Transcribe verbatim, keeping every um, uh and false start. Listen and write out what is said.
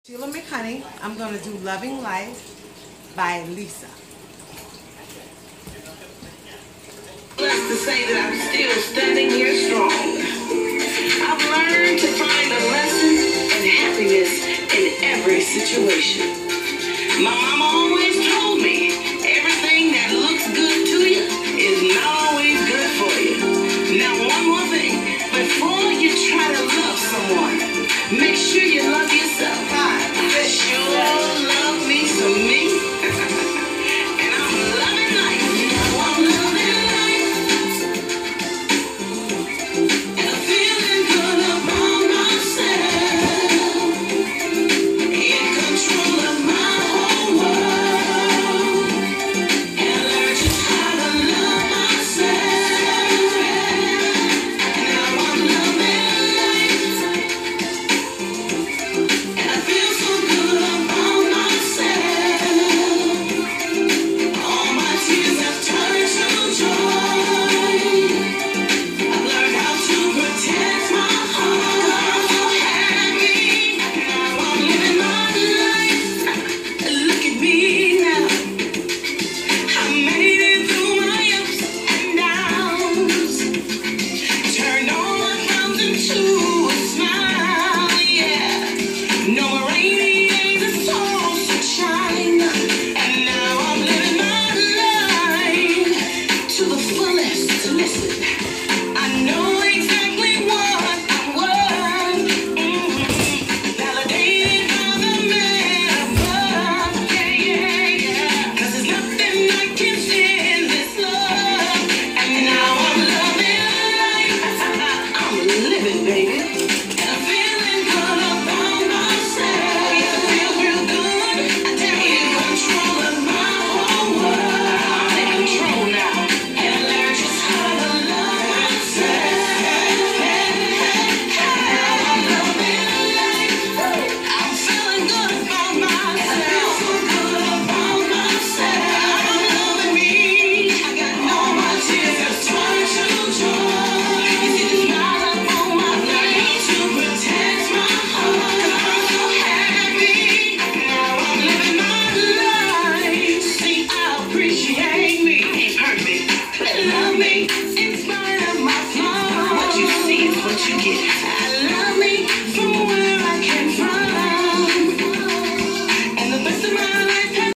Sheila Mchoney. I'm going to do Loving Life by Lysa. Blessed to say that I'm still standing here strong. I've learned to find a lesson and happiness in every situation. My mama